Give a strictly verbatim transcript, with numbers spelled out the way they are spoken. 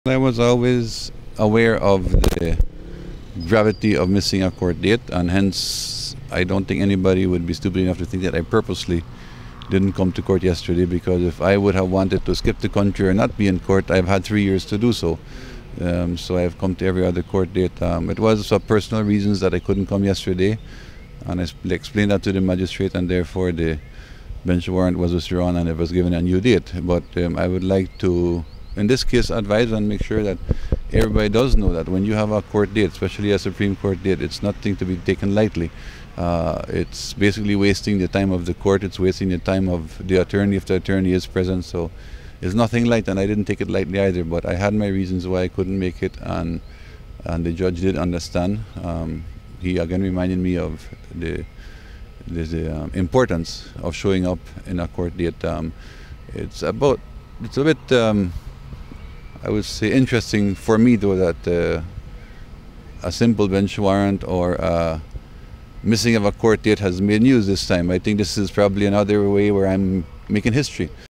I was always aware of the gravity of missing a court date, and hence I don't think anybody would be stupid enough to think that I purposely didn't come to court yesterday, because if I would have wanted to skip the country or not be in court, I've had three years to do so. Um, so I've come to every other court date. Um, it was for personal reasons that I couldn't come yesterday, and I explained that to the magistrate, and therefore the bench warrant was withdrawn and it was given a new date. But um, I would like to, in this case, advise and make sure that everybody does know that when you have a court date, especially a Supreme Court date, it's nothing to be taken lightly. Uh, it's basically wasting the time of the court, it's wasting the time of the attorney if the attorney is present. So it's nothing light, and I didn't take it lightly either, but I had my reasons why I couldn't make it, and and the judge did understand. Um, he again reminded me of the, the, the um, importance of showing up in a court date. Um, it's about, it's a bit, um, I would say, interesting for me though that uh, a simple bench warrant or uh, missing of a court date has made news this time. I think this is probably another way where I'm making history.